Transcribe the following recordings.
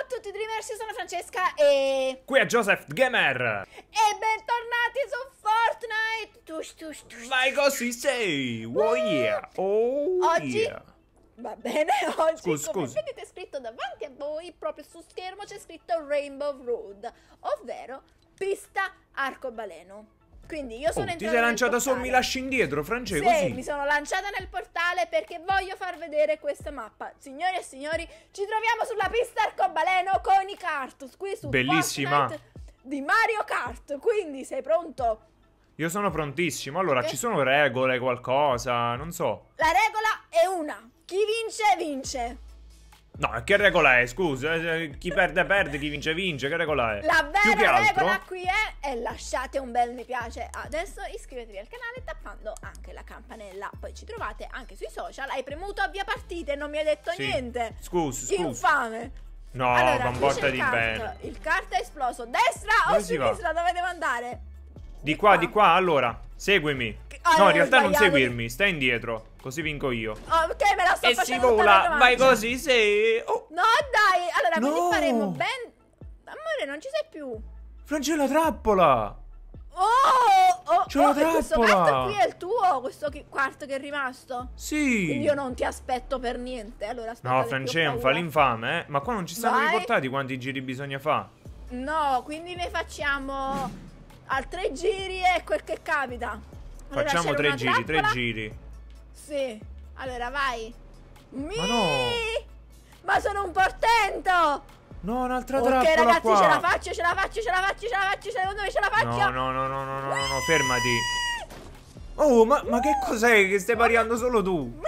a tutti Dreamers, io sono Francesca e... Qui è Joseph Gamer. E bentornati su Fortnite. Tush, tush, tush. Vai così sei. Oh yeah. Oh Oggi... yeah. Va bene, oggi come Scusi. vedete scritto davanti a voi, proprio su schermo c'è scritto Rainbow Road, ovvero pista arcobaleno. Quindi io sono Ti entrata sei nel lanciata su, mi portale. lasci indietro, Francesco, Sì, così. mi sono lanciata nel portale perché voglio far vedere questa mappa. Signori e signori, ci troviamo sulla pista arcobaleno con i kart qui su Bellissima. Fortnite di Mario Kart. Quindi sei pronto? Io sono prontissimo. Allora, ci sono regole, qualcosa, non so. La regola è una: chi vince vince. No, che regola è? Scusa, chi perde perde, chi vince vince, che regola è? La Più che vera altro? regola qui è lasciate un bel mi piace adesso, iscrivetevi al canale tappando anche la campanella. Poi ci trovate anche sui social. Hai premuto avvia partita e non mi hai detto Sì. niente. Scusi. Infame. No, Allora, comportati dice il kart. bene. Il kart è esploso. Destra Dove o si va? sinistra? Dove devo andare? Di qua, allora, seguimi. Ah, No, ho in realtà non sbagliato. seguirmi, stai indietro, così vinco io. Ok, me la sto E si facendo tutta vola, la vai mancia. così, sei. Oh, No, dai. Allora, No. quindi faremo ben... Amore, non ci sei più. Francella, trappola! C'è la questo trappola. kart qui è il tuo, questo kart che è rimasto. Sì! Quindi io non ti aspetto per niente. Allora, aspetta, No, che Francesca, ho non fa paura. l'infame, eh? Ma qua non ci stanno Vai. riportati quanti giri bisogna fare. No, quindi ne facciamo al 3 giri e quel che capita. Allora, Facciamo c'era 3 una giri, 3 trappola? giri. Sì. Allora, vai. Ma no. Ma sono un portento. No, un'altra Ok, trappola ragazzi, qua. ce la faccio. Secondo me ce la faccio. No, fermati. Oh, ma che cos'è che stai pariando solo tu?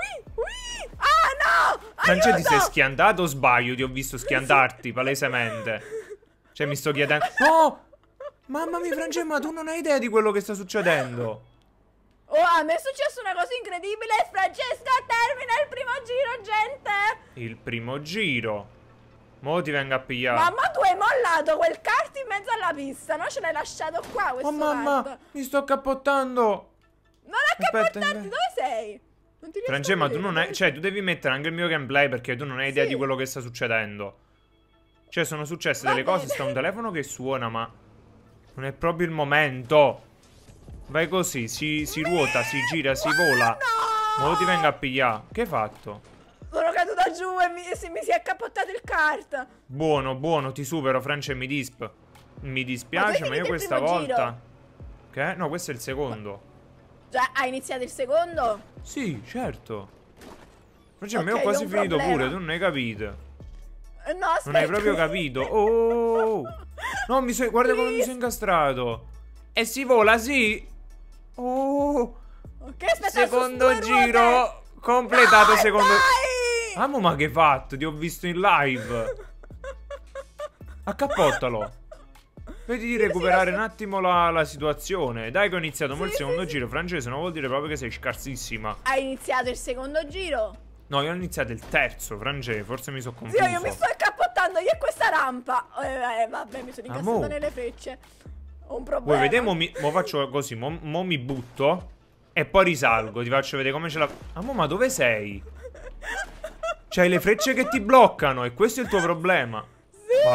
Ah, no! Francesca, ti sei Aiuto! schiantato o sbaglio? Ti ho visto schiantarti, palesemente. Cioè, mi sto chiedendo... No! Mamma mia, Francesca, ma tu non hai idea di quello che sta succedendo. Oh, a me è successa una cosa incredibile. Francesca, termina il primo giro, gente. Il primo giro. Mo ti vengo a pigliare. Mamma, tu hai mollato quel kart in mezzo alla pista, no? Ce l'hai lasciato qua questo Oh mamma, kart. mi sto cappottando. Non è Aspetta, capottarti, dove sei? Non ti riesco Francesca, a ma tu vedere, non hai... dove Cioè, tu devi mettere anche il mio gameplay perché tu non hai idea Sì. di quello che sta succedendo. Cioè, sono successe Va delle cose, bene. sta un telefono che suona, ma... Non è proprio il momento. Vai così, si ruota, si gira, si vola. No! Mo ti vengo a pigliare. Che hai fatto? Sono caduta giù e mi si è cappottato il kart. Buono, buono, ti supero, Francia, mi dispiace, Ma tu hai ma io finito il questa primo volta... Che? No, questo è il secondo. Già, hai iniziato il secondo? Sì, certo. Francia, Ok, ma io ho quasi ho un finito problema. pure, tu non hai capito. No, aspetta. Non hai proprio capito. Oh! No, guarda come mi Please. sono incastrato. E si vola, sì. Oh! Ok, aspetta, Secondo su due giro ruote. completato, Dai, secondo... dai! Amo, ma che hai fatto? Ti ho visto in live. Accappottalo. Vedi di recuperare un attimo la situazione. Dai che ho iniziato mo il secondo giro. Francese, non vuol dire proprio che sei scarsissima. Hai iniziato il secondo giro? No, io ho iniziato il terzo, Francese. Forse mi sono confuso. Zio, io mi sto accappottando io e questa rampa. Vabbè, mi sono incastrata Amo. nelle frecce. Ho un Vuoi problema. vedere? Mo faccio così. Mo mi butto. E poi risalgo. Ti faccio vedere come ce la... Amo, ma dove sei? C'hai le frecce che ti bloccano. E questo è il tuo problema. Sì.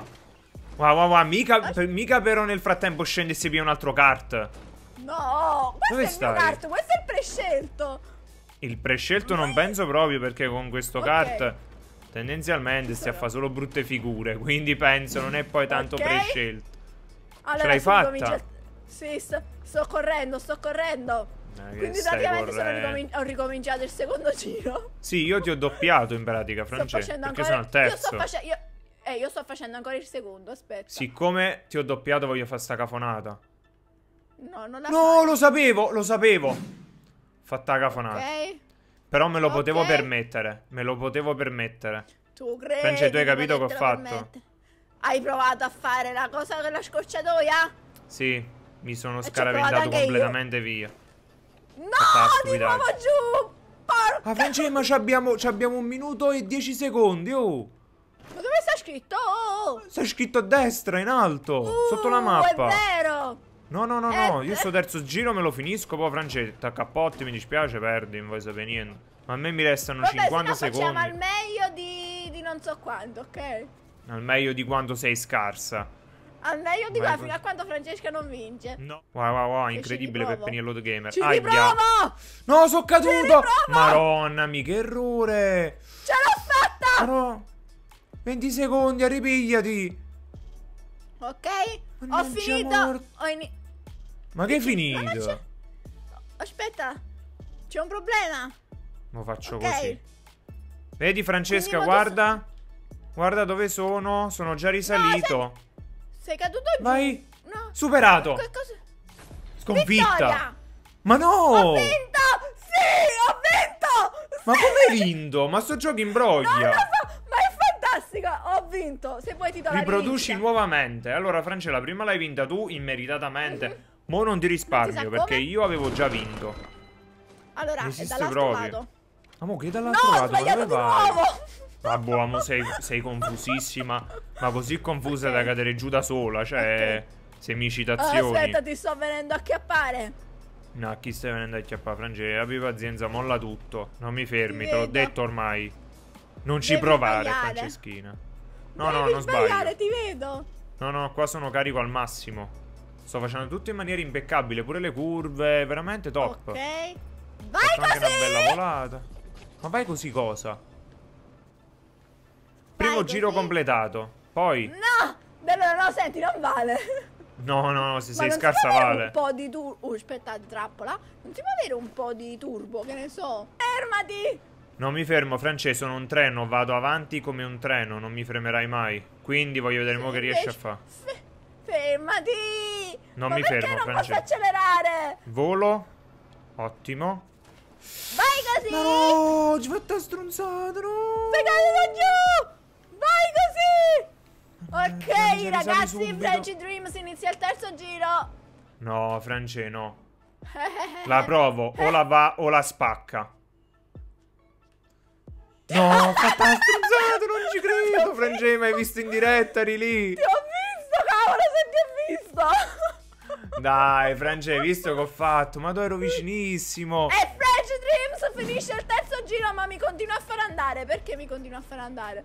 Wow. Mica però nel frattempo scende e si piglia un altro kart. No, questo Dove è il stai? mio kart, questo è il prescelto. Il prescelto non penso proprio perché con questo Ok. kart tendenzialmente stai a fare solo brutte figure. Quindi penso non è poi tanto Ok. prescelto. Allora, l'hai si fatta? ricomincia- Sì, sto correndo. Che Quindi stai praticamente correndo? ho ricominciato il secondo giro. Sì, io ti ho doppiato in pratica, Sto Francesco, facendo perché ancora... sono al Io sto terzo. facendo... Io sto facendo ancora il secondo, aspetta. Siccome ti ho doppiato voglio fare sta cafonata. No, non la No, fai. lo sapevo. Fatta la cafonata. Ok. Però me lo Ok. potevo permettere. Me lo potevo permettere. Tu credi Francia, tu hai di capito che ho potertelo fatto? permettere? Hai provato a fare la cosa della scorciatoia? Sì, mi sono ci ho provato scaraventato anche io. completamente via. No, Fatta la di stupidaggine. nuovo giù! Porca! Ah, Francia, ma c'abbiamo 1 minuto e 10 secondi, oh. Ma dove sta scritto? Oh! Sei scritto a destra, in alto, sotto la mappa. È vero! No, io sto terzo giro me lo finisco, poi Francesco, t'accappotti, mi dispiace, perdi, non vuoi sapere niente. Ma a me mi restano Vabbè, 50 se no facciamo al secondi. meglio di non so quanto, ok? Al meglio di quanto sei scarsa. Al meglio di qua, fino a quando Francesca non vince. No. Wow, incredibile per Peniello Gamer. Ci riprovo! No, sono caduto! Madonnami, che errore! Ce l'ho fatta! No. 20 secondi, ripigliati. Ok, ho finito. Ma che hai finito? Aspetta, c'è un problema. Lo faccio così. Vedi Francesca, guarda dove sono. Sono già risalito. No, sei caduto giù. Vai. No. Superato. Sconfitta. Vittoria. Ma no. Ho vinto. Sì, ho vinto. Ma come hai vinto? Ma sto gioco imbroglia. Non lo so, ma è fantastico. Ho vinto. Se vuoi ti do la riproduci nuovamente. Allora Francella, prima l'hai vinta tu immeritatamente. Mo non ti risparmio perché io avevo già vinto. Allora, esiste dall'altro proprio. lato. Ma mo che dall'altro lato? No, ho sbagliato di nuovo. Vabbè, amo, sei confusissima. Ma così confusa da cadere giù da sola. Cioè, semicitazioni. Aspetta, ti sto venendo a acchiappare. No, chi stai venendo a acchiappare, Francesca? Abbi pazienza, molla tutto. Non mi fermi, te l'ho detto ormai. Non ci provare, Franceschina. No, non sbaglio. Ti vedo. No, qua sono carico al massimo. Sto facendo tutto in maniera impeccabile. Pure le curve, veramente top. Ok. Vai così. Anche una bella volata. Ma vai così cosa? Primo giro completato. Poi no, senti, non vale. No, se sei scarsa vale. Un po' di turbo. Aspetta, trappola. Non si può avere un po' di turbo, che ne so. Fermati. Non mi fermo, Francesco, sono un treno. Vado avanti come un treno. Non mi fermerai mai. Quindi voglio vedere mo che riesci a fare. Fermati. Non mi fermo, non Francesco. posso accelerare. Volo. Ottimo. Vai così. No, ci fatto stronzata, no. Sei caduto giù. Vai così. Ok, ragazzi, French Dreams inizia il terzo giro. No, France, no. La provo, o la va o la spacca. No, ho fatto la stronzata, non ci credo. France, mi hai visto in diretta, eri lì. Ti ho visto, cavolo, se ti ho visto. Dai, France, hai visto che ho fatto? Ma tu ero vicinissimo. E French Dreams finisce il terzo giro, ma mi continua a far andare. Perché mi continua a far andare?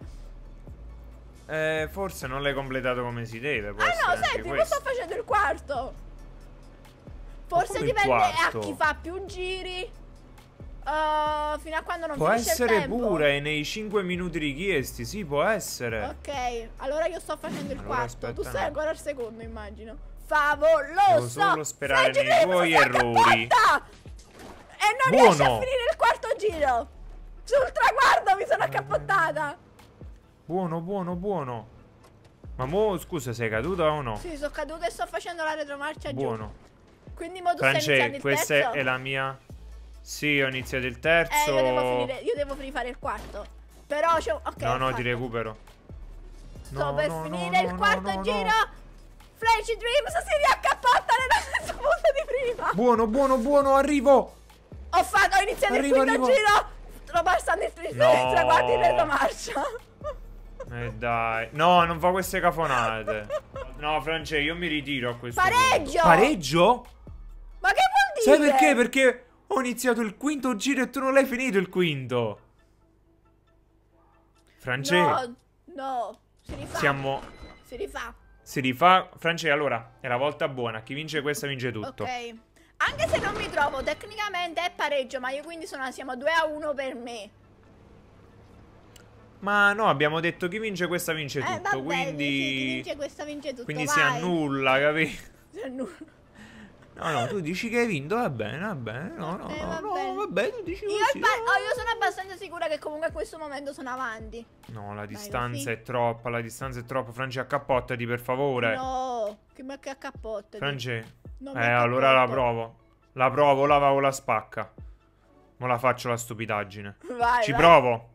Forse non l'hai completato come si deve. No, senti, ma sto facendo il quarto. Forse dipende a chi fa più giri. Fino a quando non finisce il tempo. Può essere pure nei 5 minuti richiesti. Sì, può essere. Ok, allora io sto facendo il quarto. Aspetta, tu stai ancora al secondo, immagino. Favoloso. Devo solo sperare nei tuoi errori. E non riesci a finire il quarto giro. Sul traguardo mi sono accappottata. Buono. Ma mo, scusa, sei caduta o no? Sì, sono caduta e sto facendo la retromarcia giù. Quindi mo tu stai iniziando il questa terzo? è la mia... Sì, ho iniziato il terzo. Io devo rifare il quarto. Però c'è... Ok, no, ti recupero. Sto per finire il quarto giro. French Dreams si riaccappotta nello stesso punto di prima. Buono, arrivo. Ho iniziato il quinto giro. Sto passando il traguardo in retromarcia. Dai. No, non fa queste cafonate. No, France, io mi ritiro a questo punto. Pareggio? Ma che vuol Sai dire? perché? Perché ho iniziato il quinto giro e tu non l'hai finito il quinto. France. No, si rifà. Si rifà. France, allora, è la volta buona. Chi vince questa vince tutto. Ok. Anche se non mi trovo, tecnicamente è pareggio, ma io quindi siamo 2-1 per me. Ma no, abbiamo detto chi vince questa vince tutto. Vabbè, quindi chi vince questa vince tutto. Quindi si annulla, capito? Si annulla. No, tu dici che hai vinto, va bene. No, vabbè, tu dici così. Io sono abbastanza sicura che comunque a questo momento sono avanti. No, la distanza è troppa, Franci, accappottati per favore. No, che accappottati. Franci, allora la provo. La provo, la va o la spacca. Ma la faccio la stupidaggine. Vai, provo.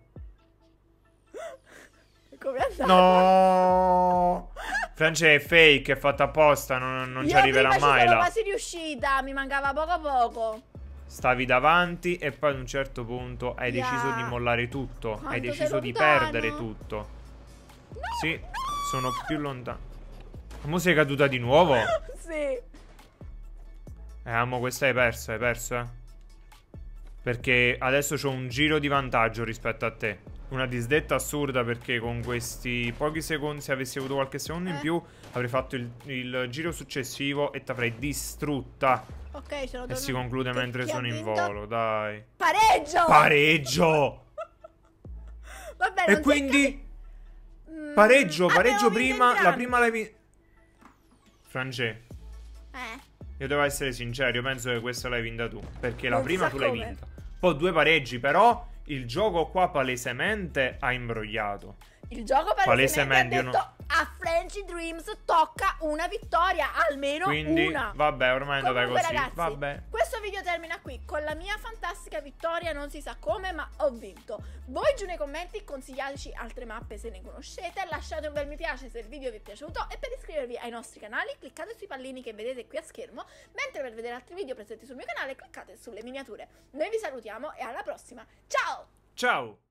Come è andato? No. Francia è fake, è fatta apposta, non ci arriverà mai là. Io quasi riuscita, mi mancava poco. Stavi davanti e poi ad un certo punto hai deciso di mollare tutto. Hai deciso di perdere tutto. Sì, sono più lontano. Ma sei caduta di nuovo? Sì. Amo, questa hai perso, Perché adesso c'ho un giro di vantaggio rispetto a te. una disdetta assurda, perché con questi pochi secondi, se avessi avuto qualche secondo in più, avrei fatto il giro successivo e ti avrei distrutta. Ok, ce l'ho. E si conclude mentre sono in volo, dai. Pareggio! Pareggio! Vabbè, e quindi pareggio prima. La prima l'hai vinta. Francesco, io devo essere sincero, io penso che questa l'hai vinta tu, perché la prima tu l'hai vinta. Poi 2 pareggi, però il gioco qua palesemente ha imbrogliato. Il gioco palesemente ha detto a Frenchy Dreams tocca una vittoria, almeno quindi, una. Vabbè, ormai è andata così. Ragazzi, vabbè. Questo video termina qui con la mia fantastica vittoria, non si sa come, ma ho vinto. Voi giù nei commenti consigliateci altre mappe se ne conoscete, lasciate un bel mi piace se il video vi è piaciuto e per iscrivervi ai nostri canali cliccate sui pallini che vedete qui a schermo, mentre per vedere altri video presenti sul mio canale cliccate sulle miniature. Noi vi salutiamo e alla prossima. Ciao! Ciao!